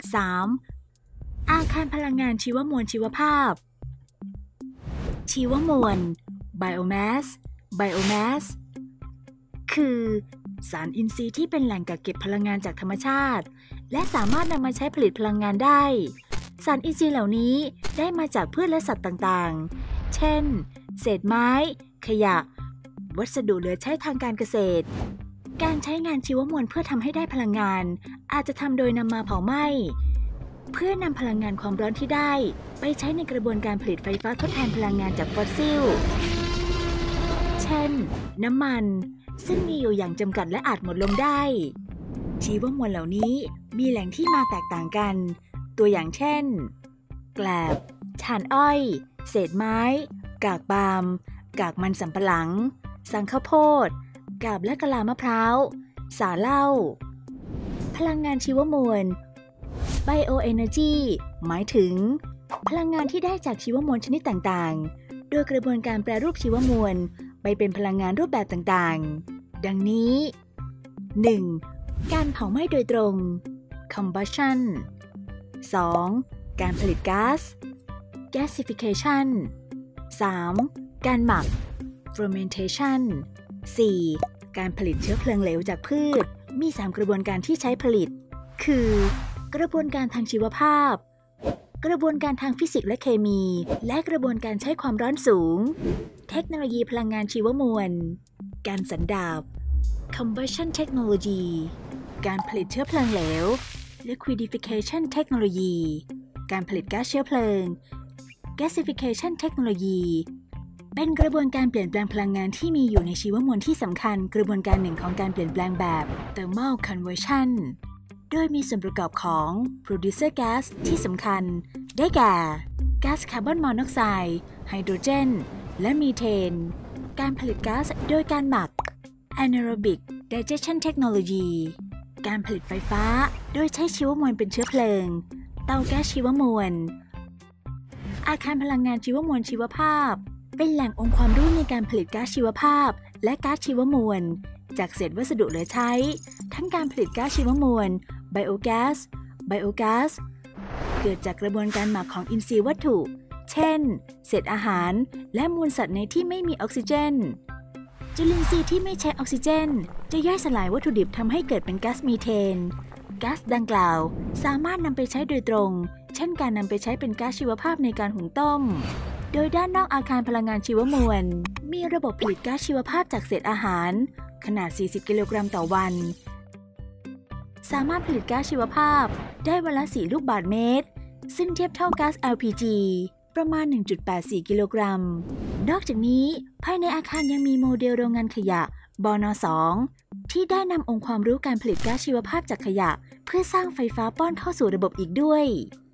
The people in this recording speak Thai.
3. อาคารพลังงานชีวมวลชีวภาพชีวมวล biomass คือสารอินทรีย์ที่เป็นแหล่งกักเก็บพลังงานจากธรรมชาติและสามารถนำมาใช้ผลิตพลังงานได้สารอินทรีย์เหล่านี้ได้มาจากพืชและสัตว์ต่างๆเช่นเศษไม้ขยะวัสดุเหลือใช้ทางการเกษตรการใช้งานชีวมวลเพื่อทำให้ได้พลังงานอาจจะทำโดยนำมาเผาไหม้เพื่อนำพลังงานความร้อนที่ได้ไปใช้ในกระบวนการผลิตไฟฟ้าทดแทนพลังงานจากฟอสซิลเช่นน้ำมันซึ่งมีอยู่อย่างจำกัดและอาจหมดลงได้ชีวมวลเหล่านี้มีแหล่งที่มาแตกต่างกันตัวอย่างเช่นแกลบถ่านอ้อยเศษไม้กากปาล์มกากมันสำปะหลังสังข้าวโพดกาบและกะลามะพร้าวสาเหล้าพลังงานชีวมวล Bioenergy หมายถึงพลังงานที่ได้จากชีวมวลชนิดต่างๆโดยกระบวนการแปรรูปชีวมวลไปเป็นพลังงานรูปแบบต่างๆดังนี้ 1. การเผาไหม้โดยตรง combustion 2. การผลิตก๊าซ gasification 3. การหมัก fermentation 4. การผลิตเชื้อเพลิงเหลวจากพืชมี 3 กระบวนการที่ใช้ผลิตคือกระบวนการทางชีวภาพกระบวนการทางฟิสิกส์และเคมีและกระบวนการใช้ความร้อนสูงเทคโนโลยีพลังงานชีวมวลการสันดาป combustion technology การผลิตเชื้อเพลิงเหลว liquefaction technology การผลิตก๊าซเชื้อเพลิง gasification technology เป็นกระบวนการเปลี่ยนแปลงพลังงานที่มีอยู่ในชีวมวลที่สำคัญกระบวนการหนึ่งของการเปลี่ยนแปลงแบบ thermal conversion โดยมีส่วนประกอบของ producer gas ที่สำคัญได้แก่ก๊าซคาร์บอนมอนอกไซด์ไฮโดรเจนและมีเทนการผลิตก๊าซโดยการหมัก anaerobic digestion technology การผลิตไฟฟ้าโดยใช้ชีวมวลเป็นเชื้อเพลิงเตาแก๊สชีวมวลอาคารพลังงานชีวมวลชีวภาพเป็นแหล่งองค์ความรู้ในการผลิตก๊าซชีวภาพและก๊าซชีวมวลจากเศษวัสดุเหลือใช้ทั้งการผลิตก๊าซชีวมวลไบโอแก๊สเกิดจากกระบวนการหมักของอินทรีย์วัตถุเช่นเศษอาหารและมูลสัตว์ในที่ไม่มีออกซิเจนจุลินทรีย์ที่ไม่ใช้ออกซิเจนจะย่อยสลายวัตถุดิบทำให้เกิดเป็นก๊าซมีเทนก๊าซดังกล่าวสามารถนำไปใช้โดยตรงเช่นการนำไปใช้เป็นก๊าซชีวภาพในการหุงต้มโดยด้านนอกอาคารพลังงานชีวมวลมีระบบผลิตก๊าซชีวภาพจากเศษอาหารขนาด 40 กิโลกรัมต่อวันสามารถผลิตก๊าซชีวภาพได้วันละ 4 ลูกบาศก์เมตรซึ่งเทียบเท่าก๊าซ LPG ประมาณ 1.84 กิโลกรัมนอกจากนี้ภายในอาคารยังมีโมเดลโรงงานขยะบน.2 ที่ได้นำองค์ความรู้การผลิตก๊าซชีวภาพจากขยะเพื่อสร้างไฟฟ้าป้อนเข้าสู่ระบบอีกด้วย